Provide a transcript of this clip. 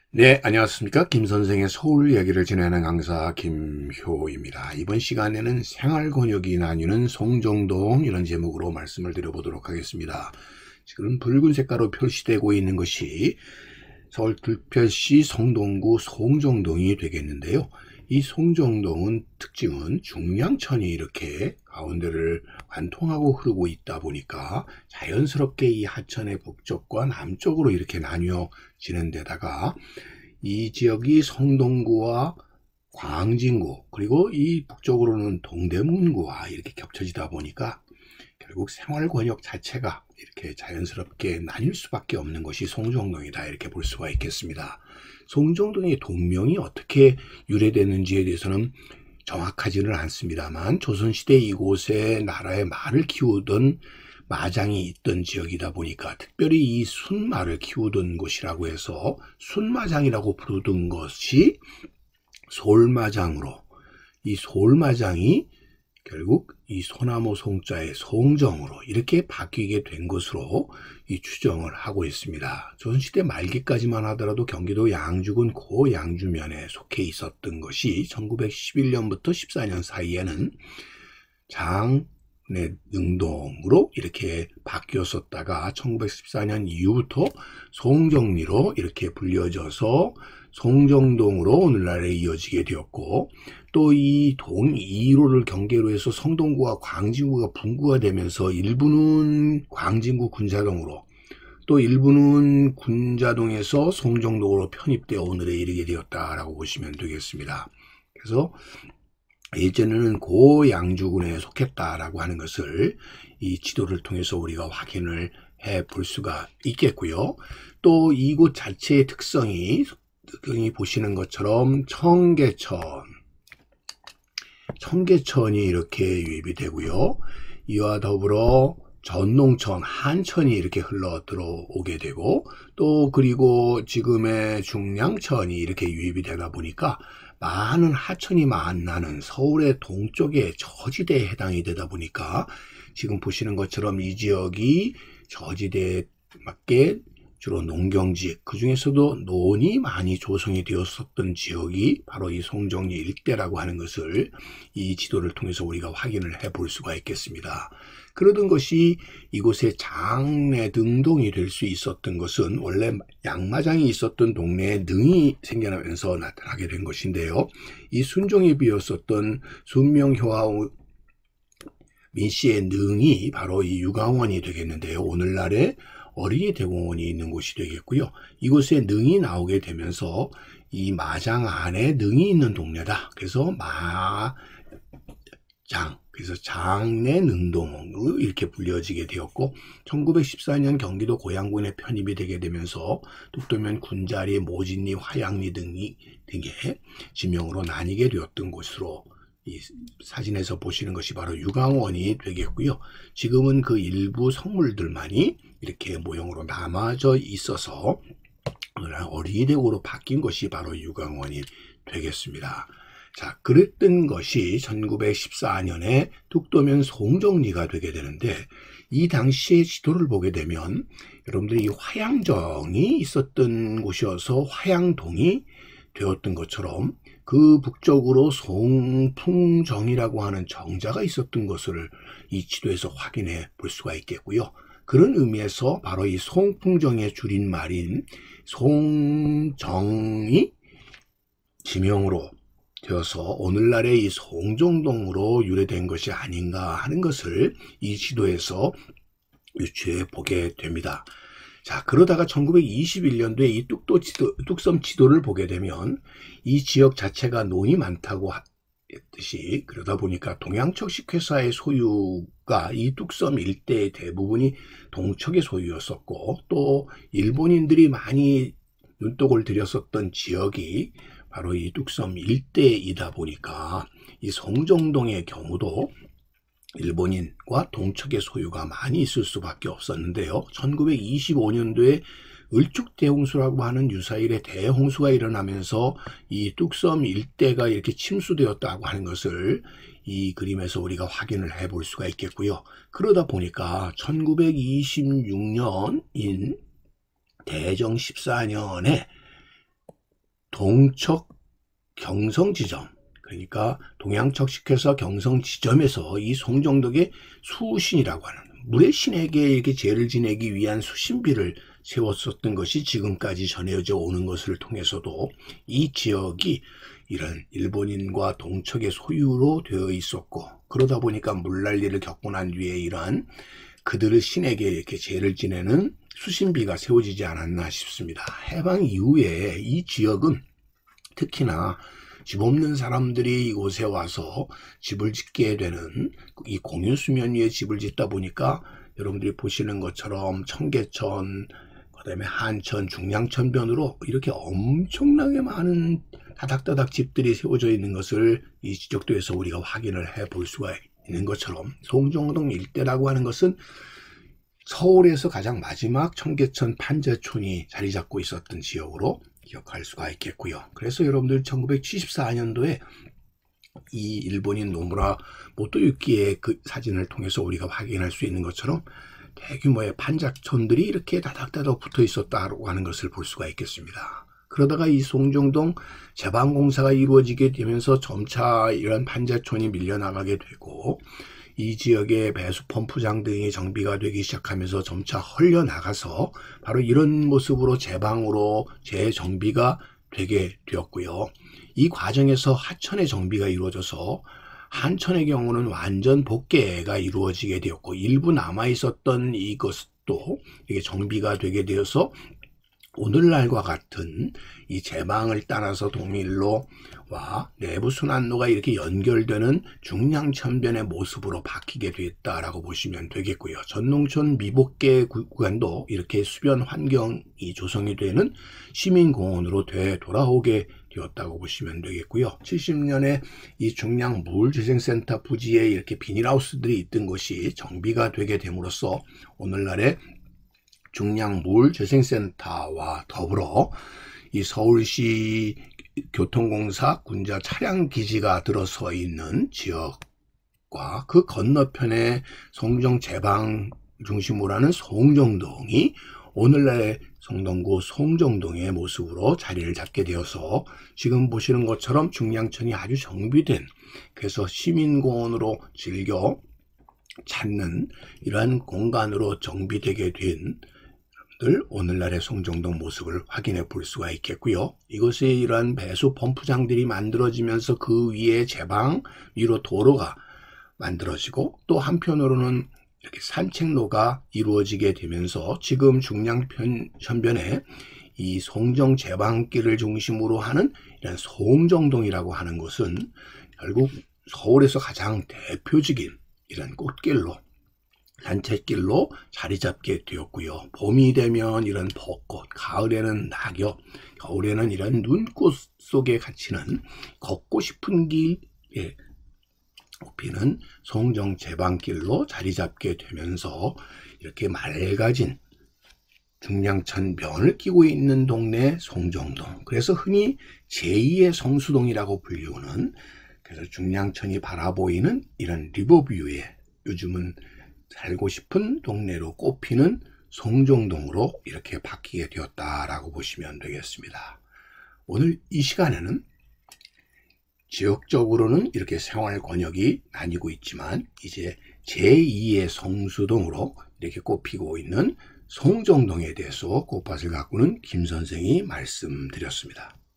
네, 안녕하십니까. 김선생의 서울 이야기를 진행하는 강사 김효입니다. 이번 시간에는 생활권역이 나뉘는 송정동 이런 제목으로 말씀을 드려보도록 하겠습니다. 지금 붉은 색깔로 표시되고 있는 것이 서울 들편시 성동구 송정동이 되겠는데요. 이 송정동은 특징은 중량천이 이렇게 가운데를 관통하고 흐르고 있다 보니까 자연스럽게 이 하천의 북쪽과 남쪽으로 이렇게 나뉘어지는 데다가 이 지역이 성동구와 광진구 그리고 이 북쪽으로는 동대문구와 이렇게 겹쳐지다 보니까 결국 생활권역 자체가 이렇게 자연스럽게 나뉠 수밖에 없는 것이 송정동이다 이렇게 볼 수가 있겠습니다. 송정동의 동명이 어떻게 유래되는지에 대해서는 정확하지는 않습니다만 조선시대 이곳에 나라의 말을 키우던 마장이 있던 지역이다 보니까 특별히 이 순말을 키우던 곳이라고 해서 순마장이라고 부르던 것이 솔마장으로 이 솔마장이 결국 이 소나무 송자의 송정으로 이렇게 바뀌게 된 것으로 이 추정을 하고 있습니다. 조선시대 말기까지만 하더라도 경기도 양주군 고 양주면에 속해 있었던 것이 1911년부터 14년 사이에는 장내능동으로 이렇게 바뀌었었다가 1914년 이후부터 송정리로 이렇게 불려져서 송정동으로 오늘날에 이어지게 되었고 또 이 동 2호를 경계로 해서 성동구와 광진구가 분구가 되면서 일부는 광진구 군자동으로 또 일부는 군자동에서 송정동으로 편입되어 오늘에 이르게 되었다라고 보시면 되겠습니다. 그래서 예전에는 고양주군에 속했다라고 하는 것을 이 지도를 통해서 우리가 확인을 해 볼 수가 있겠고요. 또 이곳 자체의 특성이 보시는 것처럼 청계천이 이렇게 유입이 되고요. 이와 더불어 전농천, 한천이 이렇게 흘러 들어오게 되고 또 그리고 지금의 중량천이 이렇게 유입이 되다 보니까 많은 하천이 만나는 서울의 동쪽의 저지대에 해당이 되다 보니까 지금 보시는 것처럼 이 지역이 저지대에 맞게 주로 농경지, 그 중에서도 논이 많이 조성이 되었었던 지역이 바로 이 송정리 일대라고 하는 것을 이 지도를 통해서 우리가 확인을 해 볼 수가 있겠습니다. 그러던 것이 이곳에 장내등동이 될 수 있었던 것은 원래 양마장이 있었던 동네에 능이 생겨나면서 나타나게 된 것인데요. 이 순종에 비었었던 순명효와 민씨의 능이 바로 이 유강원이 되겠는데요. 오늘날의 어린이 대공원이 있는 곳이 되겠고요. 이곳에 능이 나오게 되면서 이 마장 안에 능이 있는 동네다. 그래서 그래서 장내능동으로 이렇게 불려지게 되었고 1914년 경기도 고양군에 편입이 되게 되면서 뚝도면 군자리, 모진리, 화양리 등의 지명으로 나뉘게 되었던 곳으로 이 사진에서 보시는 것이 바로 유강원이 되겠고요. 지금은 그 일부 성물들만이 이렇게 모형으로 남아져 있어서 어린이 대공으로 바뀐 것이 바로 유강원이 되겠습니다. 자, 그랬던 것이 1914년에 뚝도면 송정리가 되게 되는데 이 당시의 지도를 보게 되면 여러분들이 이 화양정이 있었던 곳이어서 화양동이 되었던 것처럼 그 북쪽으로 송풍정이라고 하는 정자가 있었던 것을 이 지도에서 확인해 볼 수가 있겠고요. 그런 의미에서 바로 이 송풍정의 줄임말인 송정이 지명으로 되어서 오늘날의 이 송정동으로 유래된 것이 아닌가 하는 것을 이 지도에서 유추해 보게 됩니다. 자, 그러다가 1921년도에 이 뚝섬 지도를 보게 되면 이 지역 자체가 논이 많다고 했듯이 그러다 보니까 동양척식 회사의 소유가 이 뚝섬 일대의 대부분이 동척의 소유였었고 또 일본인들이 많이 눈독을 들였었던 지역이 바로 이 뚝섬 일대이다 보니까 이 송정동의 경우도 일본인과 동척의 소유가 많이 있을 수밖에 없었는데요. 1925년도에 을죽대홍수라고 하는 유사일의 대홍수가 일어나면서 이 뚝섬 일대가 이렇게 침수되었다고 하는 것을 이 그림에서 우리가 확인을 해 볼 수가 있겠고요. 그러다 보니까 1926년인 대정 14년에 동척 경성지점, 그러니까 동양척식회사 경성지점에서 이 송정덕의 수신이라고 하는 물의 신에게 이렇게 제를 지내기 위한 수신비를 세웠었던 것이 지금까지 전해져 오는 것을 통해서도 이 지역이 이런 일본인과 동척의 소유로 되어 있었고, 그러다 보니까 물난리를 겪고 난 뒤에 이러한 그들의 신에게 이렇게 제를 지내는 수신비가 세워지지 않았나 싶습니다. 해방 이후에 이 지역은 특히나 집 없는 사람들이 이곳에 와서 집을 짓게 되는, 이 공유수면 위에 집을 짓다 보니까 여러분들이 보시는 것처럼 청계천, 그다음에 한천, 중량천변으로 이렇게 엄청나게 많은 다닥다닥 집들이 세워져 있는 것을 이 지적도에서 우리가 확인을 해 볼 수가 있는 것처럼, 송정동 일대라고 하는 것은 서울에서 가장 마지막 청계천 판자촌이 자리 잡고 있었던 지역으로 기억할 수가 있겠고요. 그래서 여러분들 1974년도에 이 일본인 노무라 모토유키의 그 사진을 통해서 우리가 확인할 수 있는 것처럼 대규모의 판자촌들이 이렇게 다닥다닥 붙어 있었다고 하는 것을 볼 수가 있겠습니다. 그러다가 이 송정동 제방공사가 이루어지게 되면서 점차 이런 판자촌이 밀려나가게 되고, 이 지역의 배수 펌프장 등이 정비가 되기 시작하면서 점차 흘려나가서 바로 이런 모습으로 제방으로 재정비가 되게 되었고요. 이 과정에서 하천의 정비가 이루어져서 한천의 경우는 완전 복개가 이루어지게 되었고, 일부 남아있었던 이것도 이게 정비가 되게 되어서 오늘날과 같은 이 제방을 따라서 동일로와 내부순환로가 이렇게 연결되는 중량천변의 모습으로 바뀌게 됐다라고 보시면 되겠고요. 전농촌 미복개 구간도 이렇게 수변 환경이 조성이 되는 시민공원으로 돌아오게 되었다고 보시면 되겠고요. 70년에 이 중량물재생센터 부지에 이렇게 비닐하우스들이 있던 것이 정비가 되게 됨으로써 오늘날의 중량물재생센터와 더불어 이 서울시 교통공사 군자 차량기지가 들어서 있는 지역과 그 건너편에 송정 제방 중심으로 하는 송정동이 오늘날의 성동구 송정동의 모습으로 자리를 잡게 되어서 지금 보시는 것처럼 중량천이 아주 정비된, 그래서 시민공원으로 즐겨 찾는 이러한 공간으로 정비되게 된 오늘날의 송정동 모습을 확인해 볼 수가 있겠고요. 이곳에 이러한 배수 펌프장들이 만들어지면서 그 위에 제방 위로 도로가 만들어지고, 또 한편으로는 이렇게 산책로가 이루어지게 되면서 지금 중량천변에 이 송정 제방길을 중심으로 하는 이런 송정동이라고 하는 것은 결국 서울에서 가장 대표적인 이런 꽃길로, 산책길로 자리 잡게 되었고요. 봄이 되면 이런 벚꽃, 가을에는 낙엽, 겨울에는 이런 눈꽃 속에 갇히는 걷고 싶은 길에 피는 송정 제방길로 자리 잡게 되면서 이렇게 맑아진 중량천변을 끼고 있는 동네 송정동, 그래서 흔히 제2의 성수동이라고 불리우는, 그래서 중량천이 바라보이는 이런 리버뷰에 요즘은 살고 싶은 동네로 꼽히는 송정동으로 이렇게 바뀌게 되었다라고 보시면 되겠습니다. 오늘 이 시간에는 지역적으로는 이렇게 생활 권역이 나뉘고 있지만 이제 제2의 성수동으로 이렇게 꼽히고 있는 송정동에 대해서 꽃밭을 가꾸는 김 선생이 말씀드렸습니다.